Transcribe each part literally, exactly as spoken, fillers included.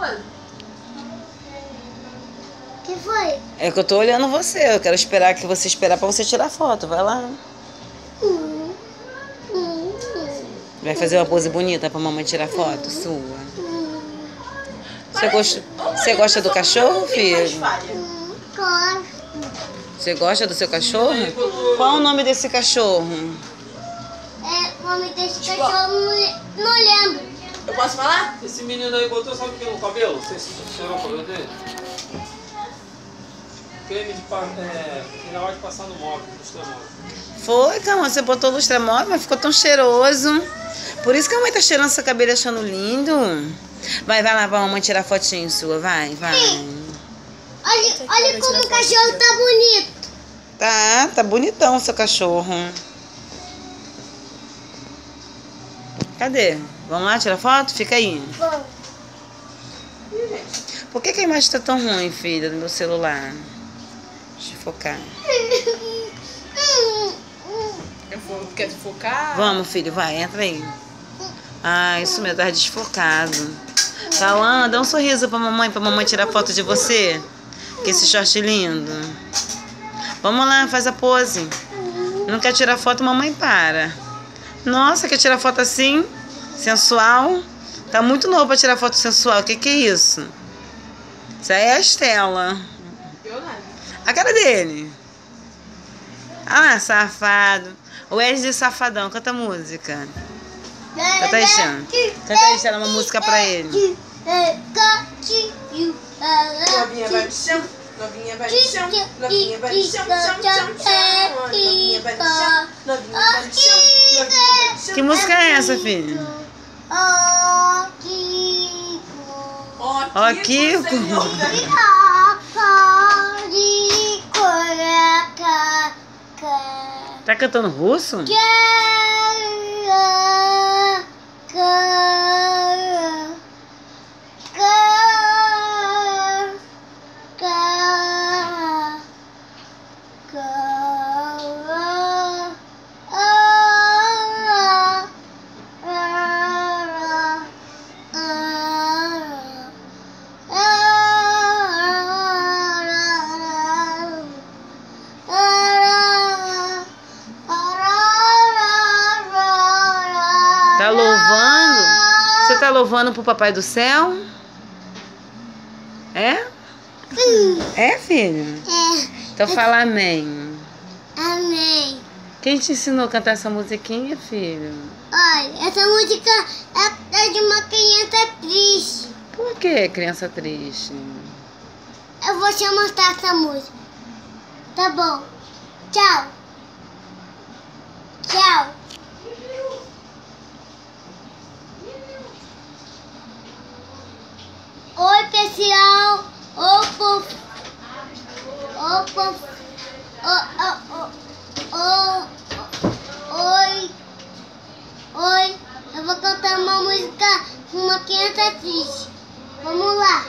foi? Que foi? É que eu tô olhando você. Eu quero esperar que você esperar pra você tirar foto. Vai lá. Hum, hum, Vai fazer uma pose bonita pra mamãe tirar foto sua. hum, Você gosta, você gosta do cachorro, filho? hum, gosto. Você gosta do seu cachorro? Qual o nome desse cachorro? É, o nome desse cachorro não, le- não lembro. Eu posso falar? Esse menino aí botou, sabe o que no cabelo? Você cheirou o cabelo dele? Creme de pa... é, final de passar no móvel, lustre-móvel. Foi, calma, você botou lustre-móvel, mas ficou tão cheiroso. Por isso que a mãe tá cheirando seu cabelo e achando lindo. Vai, vai lá pra mamãe tirar fotinho sua, vai, vai. Olha, olha como o cachorro tá bonito. Tá, tá bonitão o seu cachorro. Cadê? Vamos lá tirar foto? Fica aí. Bom, Por que, que a imagem tá tão ruim, filha, do meu celular? Deixa eu focar. Eu vou, quer focar? Vamos, filho, vai, entra aí. Ah, isso mesmo, tá desfocado. Cauã, dá um sorriso pra mamãe, pra mamãe tirar foto de você. Que esse short lindo. Vamos lá, faz a pose. Não quer tirar foto, mamãe para. Nossa, quer tirar foto assim? Sensual? Tá muito novo pra tirar foto sensual. O que que é isso? Isso aí é a Estela. Eu não. A cara dele. Ah, safado. O Wesley Safadão, canta música. Canta aí, Xan. Canta aí, Xan, uma música pra ele. Novinha vai no chão, novinha vai no chão, novinha vai no chão, chão, chão, chão. Novinha vai no chão, novinha vai no chão, novinha vai no chão. Que música é essa, filho? Ó, Kiko. Ó, Kiko. Senhor da- Pode colocar. Tá cantando russo? Tá louvando? Você tá louvando pro Papai do Céu? É? É, filho? É, Então fala amém. amém. Quem te ensinou a cantar essa musiquinha, filho? Olha, essa música é é de uma criança triste. Por que criança triste? Eu vou te mostrar essa música. Tá bom. Tchau. Tchau. Oi, pessoal. Opa. Opa. Oh, oh, oh, oh. Oi. Oi. Eu vou cantar uma música com uma criança triste. Vamos lá.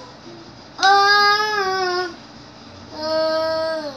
Ah, ah,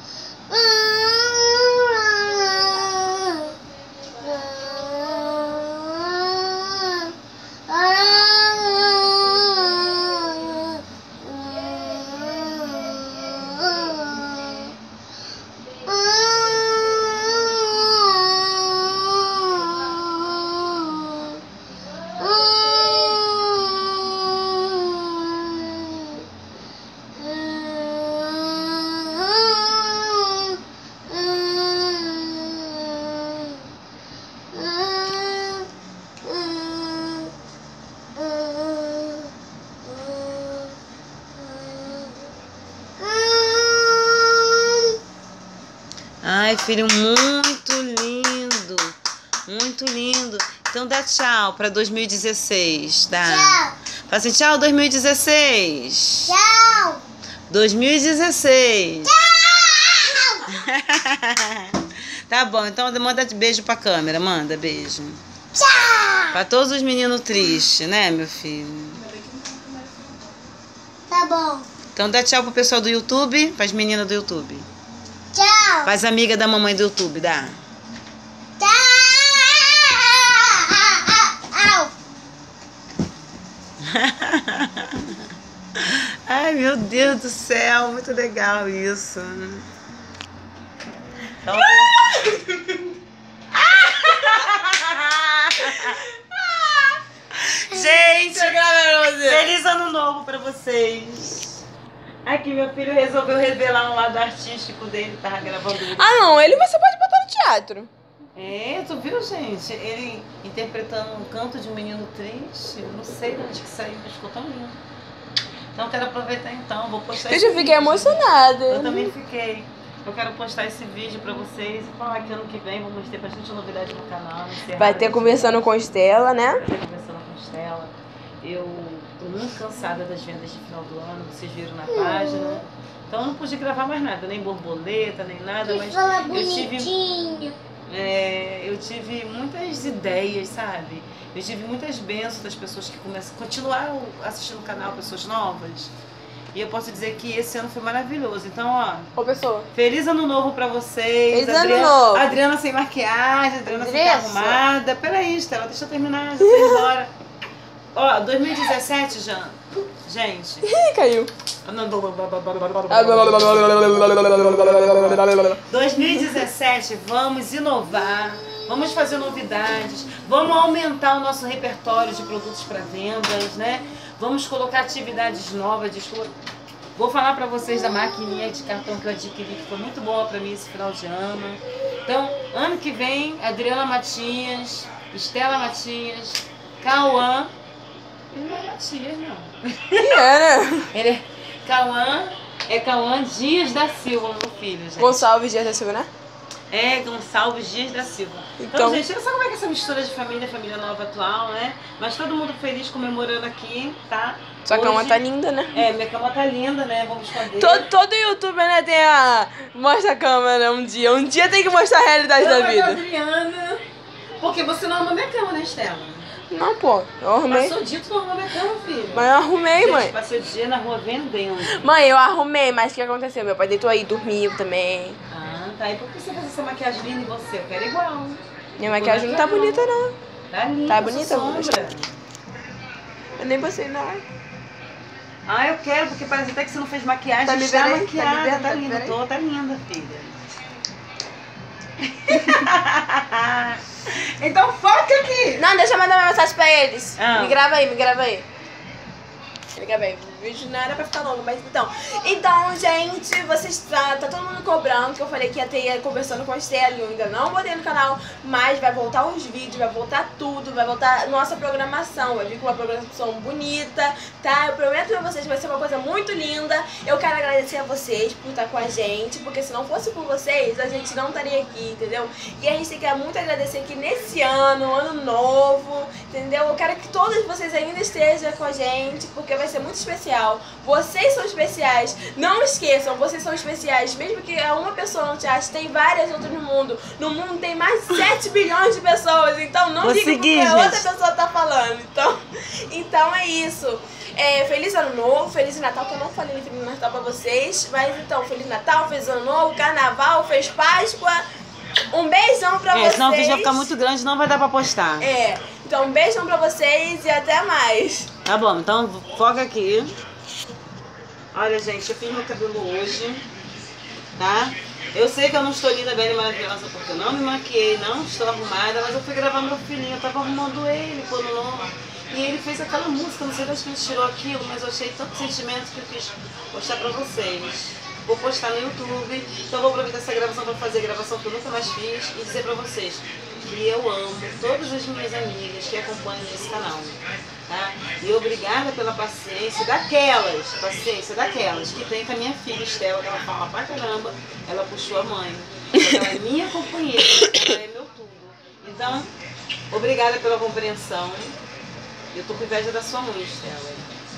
Ai, filho, muito lindo. Muito lindo. Então dá tchau pra dois mil e dezesseis, tá? tchau. Fala assim, tchau dois mil e dezesseis. Tchau. dois mil e dezesseis. Tchau. Tá bom, então manda beijo pra câmera, manda beijo. Tchau. Pra todos os meninos tristes, né, meu filho? Tá bom. Então dá tchau pro pessoal do YouTube, pras meninas do YouTube. Tchau. Pras amigas da mamãe do YouTube, dá. Tchau. Ai, meu Deus do céu, muito legal isso. Então, gente, feliz ano novo pra vocês. Aqui meu filho resolveu revelar um lado artístico dele, tava gravando. Ah, não, ele você pode botar no teatro. É, tu viu, gente? Ele interpretando um canto de um menino triste. Eu não sei de onde que saiu, mas ficou tão lindo. Então eu quero aproveitar então, vou postar Eu esse já fiquei vídeo. emocionada. Eu também fiquei. Eu quero postar esse vídeo pra vocês e falar que ano que vem vamos ter bastante novidade no canal. Vai ter Conversando com Estela, né? Vai ter Conversando com Estela. Eu tô muito cansada das vendas de final do ano, vocês viram na página. Então eu não pude gravar mais nada, nem borboleta, nem nada, mas eu tive, é, eu tive muitas ideias, sabe? Eu tive muitas bênçãos das pessoas que começam, continuaram assistindo o canal, pessoas novas. E eu posso dizer que esse ano foi maravilhoso. Então, ó, Ô, pessoa. feliz ano novo pra vocês. Feliz ano Adriana, novo. Adriana sem maquiagem, Adriana sem Andressa. arrumada. Peraí, Estela, deixa eu terminar, já tô indo embora. Ó, dois mil e dezessete, Jean. Gente. Ih, caiu. dois mil e dezessete, vamos inovar, vamos fazer novidades, vamos aumentar o nosso repertório de produtos para vendas, né? Vamos colocar atividades novas. Desculpa. Vou falar para vocês da maquininha de cartão que eu adquiri, que foi muito boa para mim esse final de ano. Então, ano que vem, Adriana Matias, Estela Matias, Cauã. Ele não é Matias, não. Que é, né? Ele é Cauã, é Cauã Dias da Silva, meu filho, gente. Gonçalves Dias da Silva, né? É, Gonçalves Dias da Silva. Então, Então- gente, olha só como é que é essa mistura de família, família nova atual, né? Mas todo mundo feliz comemorando aqui, tá? Sua cama Hoje- tá linda, né? É, minha cama tá linda, né? Vamos esconder. Todo, todo youtuber, né, tem a... Mostra a cama, né, um dia. Um dia tem que mostrar a realidade da Cama da vida. Adriana. Porque você não arrumou minha cama, né, Estela? Não, pô. Eu arrumei. Passou o dia, tu não arrumou minha cama, filho. Mas eu arrumei, Gente, mãe. passei o dia na rua vendendo. Mãe, eu arrumei, mas o que aconteceu? Meu pai deitou aí, dormiu também. Ah, tá. E por que você faz essa maquiagem linda em você? Eu quero igual. Minha maquiagem não tá bonita, não. Tá linda, Tá essa bonita, vou sombra. Eu nem passei nada. Ah, eu quero, porque parece até que você não fez maquiagem. Tá me está vendo aí? maquiada, Tá me vendo? tá Tá me linda. vendo aí? Tô, tá linda, filha. Então foca aqui. Não, deixa eu mandar uma mensagem pra eles. Ah. Me grava aí, me grava aí. Me grava aí. O vídeo não era pra ficar longo, mas então. Então, gente, vocês tá, tá todo mundo cobrando, que eu falei que ia ter Conversando com a Estela, e eu ainda não botei no canal, mas vai voltar os vídeos, vai voltar tudo, vai voltar nossa programação, vai vir com uma programação bonita, tá? Eu prometo pra vocês que vai ser uma coisa muito linda. Eu quero agradecer a vocês por estar com a gente, porque se não fosse por vocês, a gente não estaria aqui, entendeu? E a gente tem que muito agradecer que nesse ano, ano novo, entendeu? Eu quero que todos vocês ainda estejam com a gente, porque vai ser muito especial. Vocês são especiais. Não esqueçam, vocês são especiais. Mesmo que uma pessoa não te ache, tem várias outras no mundo. No mundo tem mais de sete bilhões de pessoas. Então não Vou diga seguir, porque a outra gente. pessoa tá falando. Então, então é isso. É, Feliz Ano Novo, Feliz Natal, que eu não falei no Feliz Natal pra vocês. Mas então, Feliz Natal, Feliz Ano Novo, Carnaval, fez Páscoa. Um beijão pra É, vocês. senão o vídeo vai ficar muito grande, não vai dar pra postar. É, então um beijão pra vocês e até mais. Tá bom, então foca aqui. Olha, gente, eu fiz meu cabelo hoje, tá? Eu sei que eu não estou linda, bela e maravilhosa porque eu não me maquiei, não estou arrumada, mas eu fui gravar meu filhinho, eu tava arrumando ele, quando não. E ele fez aquela música, não sei de onde que ele tirou aquilo, mas eu achei tanto sentimento que eu quis mostrar pra vocês. Vou postar no YouTube, então vou aproveitar essa gravação para fazer a gravação que eu nunca mais fiz e dizer pra vocês que eu amo todas as minhas amigas que acompanham esse canal, tá? E obrigada pela paciência daquelas, paciência daquelas que tem com a minha filha Estela, que ela fala pra caramba, ela puxou a mãe, ela é minha companheira, ela é meu tudo. Então, obrigada pela compreensão. Eu tô com inveja da sua mãe, Estela.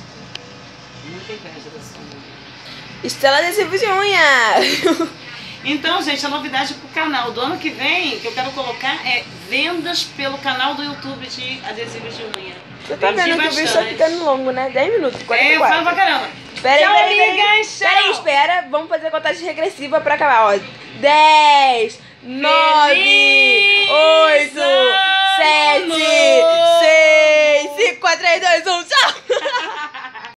Muita inveja da sua mãe. Estela adesivo de unha. Então, gente, a novidade pro canal do ano que vem, que eu quero colocar, é vendas pelo canal do YouTube de adesivos de unha. Você tá Vendi vendo que o vídeo tá bastante. ficando longo, né? dez minutos, É, eu quarenta e falo pra quatro. caramba. Pera aí, Tchau, pera aí, amigas, tchau. pera aí, espera. Vamos fazer a contagem regressiva pra acabar, ó. dez, nove, oito, sete, seis, quatro, três, dois, um, tchau!